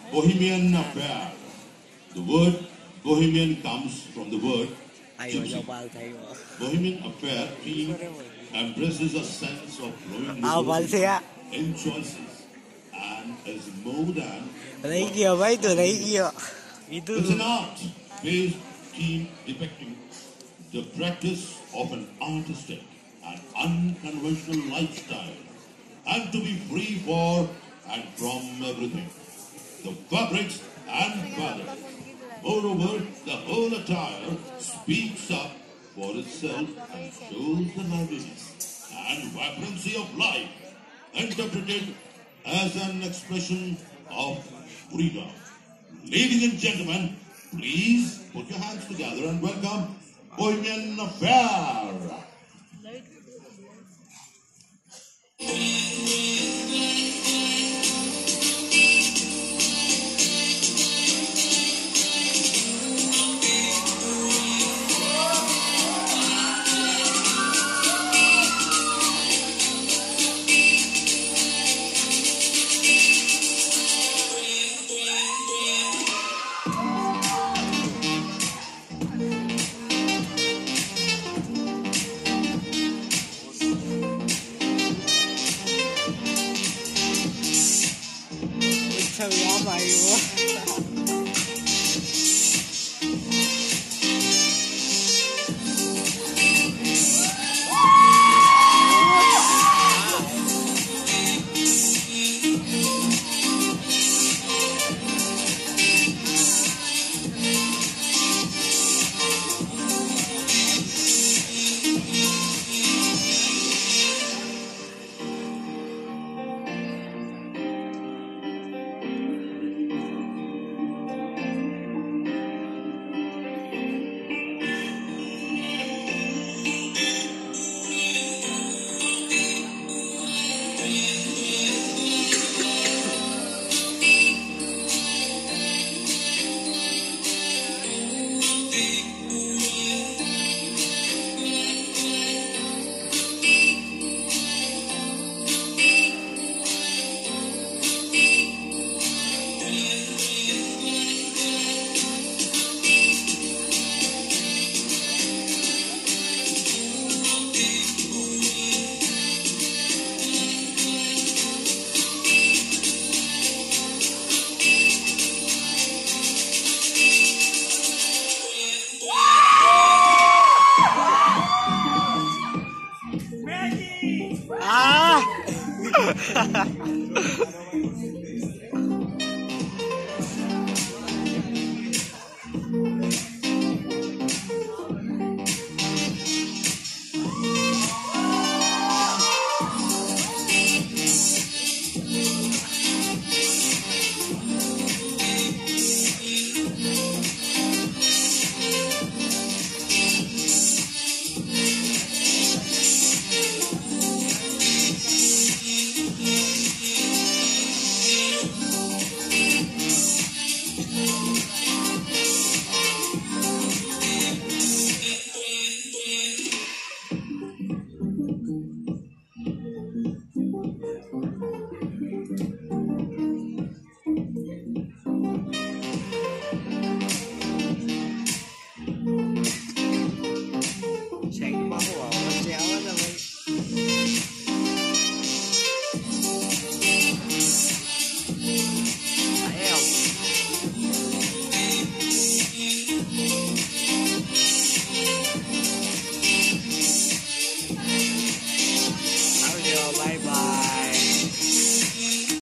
Bohemian affair. The word Bohemian comes from the word gypsy. Bohemian affair theme embraces a sense of flowing liberty in choices and is more than it's an art-based theme depicting the practice of an artistic and unconventional lifestyle, and to be free for and from everything, the fabrics and fabrics. Moreover, the whole attire speaks up for itself and shows the liveliness and vibrancy of life, interpreted as an expression of freedom. Ladies and gentlemen, please put your hands together and welcome Bohemian Affair.